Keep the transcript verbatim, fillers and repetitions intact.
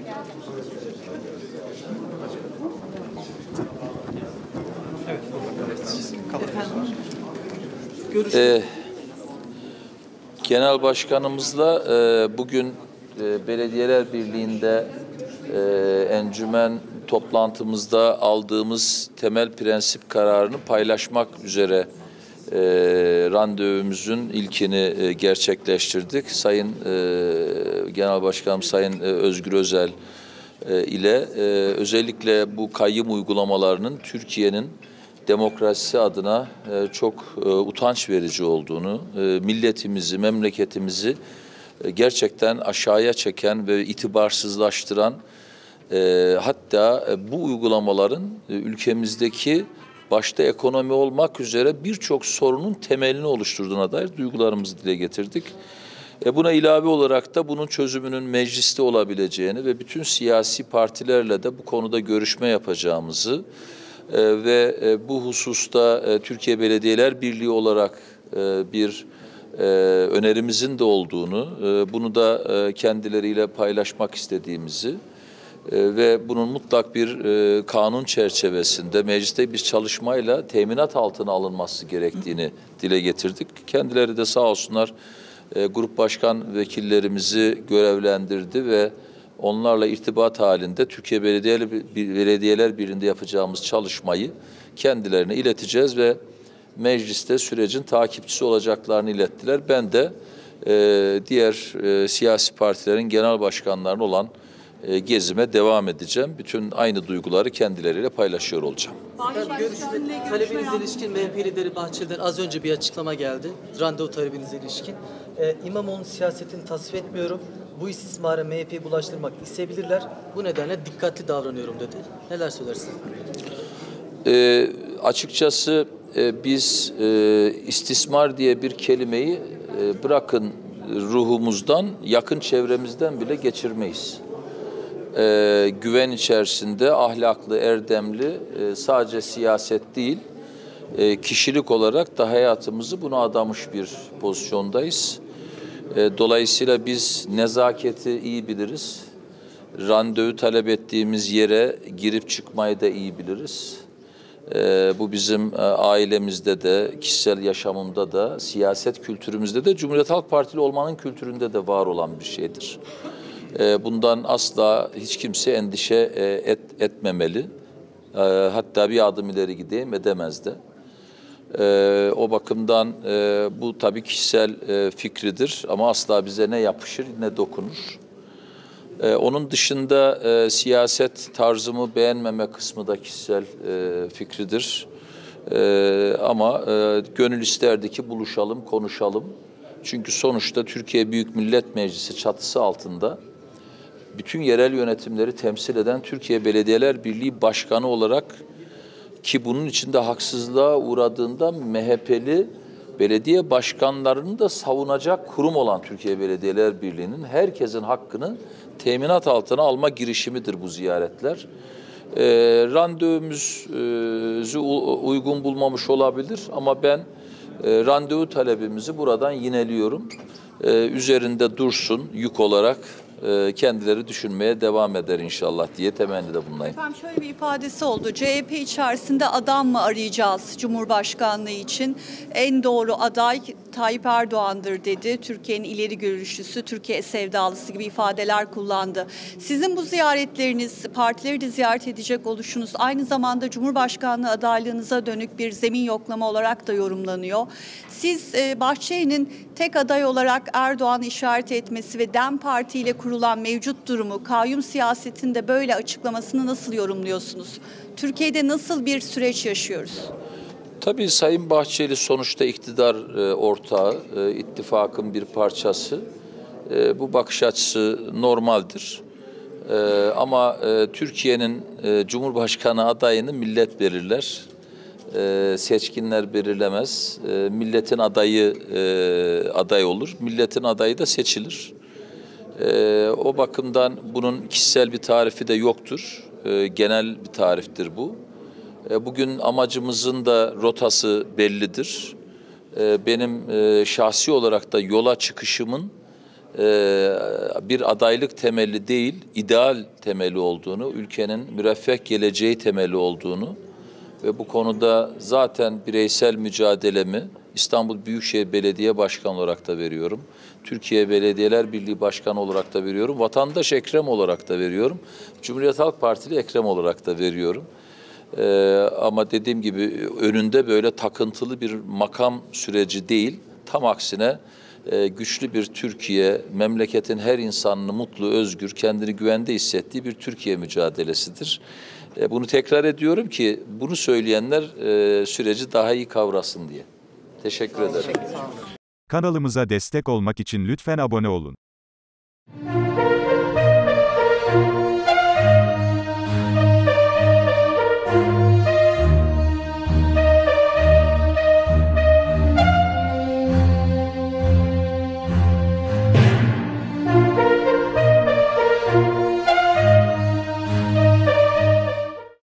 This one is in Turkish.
Ee, Genel Başkanımızla e, bugün e, Belediyeler Birliği'nde e, encümen toplantımızda aldığımız temel prensip kararını paylaşmak üzere e, randevumuzun ilkini e, gerçekleştirdik. Sayın e, Genel Başkanım Sayın e, Özgür Özel e, ile e, özellikle bu kayyım uygulamalarının Türkiye'nin demokrasisi adına e, çok e, utanç verici olduğunu, e, milletimizi, memleketimizi e, gerçekten aşağıya çeken ve itibarsızlaştıran, e, hatta e, bu uygulamaların e, ülkemizdeki başta ekonomi olmak üzere birçok sorunun temelini oluşturduğuna dair duygularımızı dile getirdik. E, buna ilave olarak da bunun çözümünün mecliste olabileceğini ve bütün siyasi partilerle de bu konuda görüşme yapacağımızı, Ee, ve e, bu hususta e, Türkiye Belediyeler Birliği olarak e, bir e, önerimizin de olduğunu, e, bunu da e, kendileriyle paylaşmak istediğimizi e, ve bunun mutlak bir e, kanun çerçevesinde mecliste bir çalışmayla teminat altına alınması gerektiğini dile getirdik. Kendileri de sağ olsunlar e, grup başkan vekillerimizi görevlendirdi ve onlarla irtibat halinde Türkiye Belediyeler, Belediyeler Birliği'nde yapacağımız çalışmayı kendilerine ileteceğiz ve mecliste sürecin takipçisi olacaklarını ilettiler. Ben de e, diğer e, siyasi partilerin genel başkanlarına olan e, gezime devam edeceğim. Bütün aynı duyguları kendileriyle paylaşıyor olacağım. Görüşme, talebinize ilişkin M H P lideri Bahçeli'den az önce bir açıklama geldi. Randevu talebinize ilişkin. Ee, İmamoğlu'nun siyasetini tasvip etmiyorum. Bu istismara M H P'yi bulaştırmak isteyebilirler. Bu nedenle dikkatli davranıyorum dedi. Neler söylersiniz? E, açıkçası e, biz e, istismar diye bir kelimeyi e, bırakın ruhumuzdan, yakın çevremizden bile geçirmeyiz. E, güven içerisinde ahlaklı, erdemli, e, sadece siyaset değil, e, kişilik olarak da hayatımızı buna adamış bir pozisyondayız. E, dolayısıyla biz nezaketi iyi biliriz. Randevu talep ettiğimiz yere girip çıkmayı da iyi biliriz. E, bu bizim e, ailemizde de, kişisel yaşamımda da, siyaset kültürümüzde de, Cumhuriyet Halk Partili olmanın kültüründe de var olan bir şeydir. E, bundan asla hiç kimse endişe e, et, etmemeli. E, hatta bir adım ileri gideyim edemez de. Ee, o bakımdan e, bu tabii kişisel e, fikridir ama asla bize ne yapışır ne dokunur. Ee, onun dışında e, siyaset tarzımı beğenmeme kısmı da kişisel e, fikridir. E, ama e, gönül isterdi ki buluşalım, konuşalım. Çünkü sonuçta Türkiye Büyük Millet Meclisi çatısı altında bütün yerel yönetimleri temsil eden Türkiye Belediyeler Birliği Başkanı olarak, ki bunun içinde haksızlığa uğradığında M H P'li belediye başkanlarını da savunacak kurum olan Türkiye Belediyeler Birliği'nin herkesin hakkını teminat altına alma girişimidir bu ziyaretler. E, randevumuzu uygun bulmamış olabilir ama ben e, randevu talebimizi buradan yineliyorum. E, üzerinde dursun yük olarak. Kendileri düşünmeye devam eder inşallah diye temennide bulunayım. Efendim şöyle bir ifadesi oldu. C H P içerisinde adam mı arayacağız Cumhurbaşkanlığı için? En doğru aday Tayyip Erdoğan'dır dedi. Türkiye'nin ileri görüşlüsü, Türkiye sevdalısı gibi ifadeler kullandı. Sizin bu ziyaretleriniz, partileri de ziyaret edecek oluşunuz aynı zamanda Cumhurbaşkanlığı adaylığınıza dönük bir zemin yoklama olarak da yorumlanıyor. Siz Bahçeli'nin tek aday olarak Erdoğan'ı işaret etmesi ve DEM Parti ile kurulan mevcut durumu, kayyum siyasetinde böyle açıklamasını nasıl yorumluyorsunuz? Türkiye'de nasıl bir süreç yaşıyoruz? Tabii Sayın Bahçeli sonuçta iktidar e, ortağı, e, ittifakın bir parçası. E, bu bakış açısı normaldir. E, ama e, Türkiye'nin e, Cumhurbaşkanı adayını millet belirler. E, seçkinler belirlemez. E, milletin adayı e, aday olur. Milletin adayı da seçilir. E, o bakımdan bunun kişisel bir tarifi de yoktur. E, genel bir tariftir bu. E, bugün amacımızın da rotası bellidir. E, benim e, şahsi olarak da yola çıkışımın bir adaylık temelli değil, ideal temeli olduğunu, ülkenin müreffeh geleceği temeli olduğunu ve bu konuda zaten bireysel mücadelemi İstanbul Büyükşehir Belediye Başkanı olarak da veriyorum. Türkiye Belediyeler Birliği Başkanı olarak da veriyorum. Vatandaş Ekrem olarak da veriyorum. Cumhuriyet Halk Partili Ekrem olarak da veriyorum. Ee, ama dediğim gibi önünde böyle takıntılı bir makam süreci değil, tam aksine e, güçlü bir Türkiye, memleketin her insanını mutlu, özgür, kendini güvende hissettiği bir Türkiye mücadelesidir. E, bunu tekrar ediyorum ki bunu söyleyenler e, süreci daha iyi kavrasın diye. Teşekkür ederim. Kanalımıza destek olmak için lütfen abone olun.